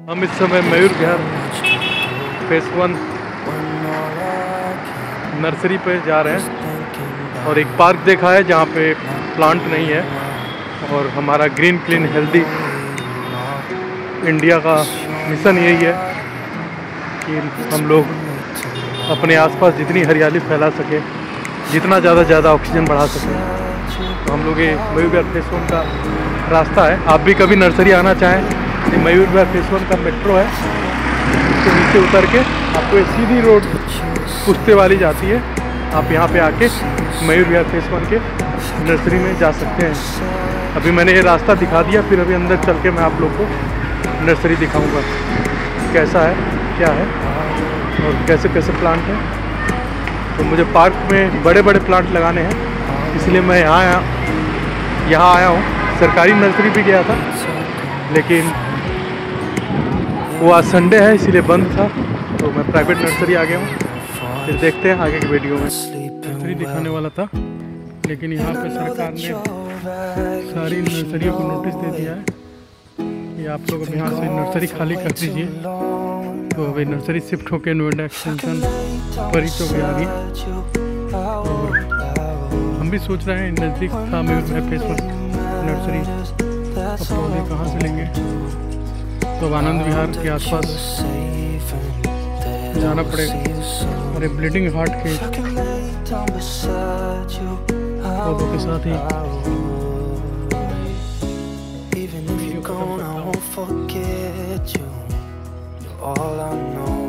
हम इस समय मयूर विहार फेस 1 नर्सरी पे जा रहे हैं और एक पार्क देखा है जहाँ पे प्लांट नहीं है। और हमारा ग्रीन क्लीन हेल्दी इंडिया का मिशन यही है कि हम लोग अपने आसपास जितनी हरियाली फैला सके, जितना ज़्यादा ऑक्सीजन बढ़ा सके। तो हम लोग ये मयूर विहार फेस 1 का रास्ता है। आप भी कभी नर्सरी आना चाहें, ये मयूर विहार फेस 1 का मेट्रो है, उसके नीचे उतर के आपको ये सीधी रोड पुश्ते वाली जाती है। आप यहाँ पे आके मयूर विहार फेस 1 के नर्सरी में जा सकते हैं। अभी मैंने ये रास्ता दिखा दिया, फिर अभी अंदर चल के मैं आप लोग को नर्सरी दिखाऊंगा कैसा है, क्या है और कैसे कैसे प्लांट हैं। तो मुझे पार्क में बड़े बड़े प्लांट लगाने हैं, इसलिए मैं यहाँ आया हूँ। सरकारी नर्सरी भी गया था, लेकिन वो आज संडे है इसीलिए बंद था, तो मैं प्राइवेट नर्सरी आ गया हूँ। फिर देखते हैं आगे की वीडियो में। नर्सरी दिखाने वाला था, लेकिन यहाँ पे सरकार ने सारी नर्सरियों को नोटिस दे दिया है कि आप लोग अब यहाँ से नर्सरी खाली कर दीजिए। तो अभी नर्सरी शिफ्ट होकर नोएडा एक्सटेंशन परी चौक आ गई। और हम भी सोच रहे हैं नज़दीक था मयूर विहार फेस 1 नर्सरी, अब पौधे कहाँ से लेंगे। तो अब आनंद विहार के आसपास जाना पड़ेगा और ब्लीडिंग हार्ट के पौधों के साथ ही Even if you're gone, I won't forget you. You're all I know.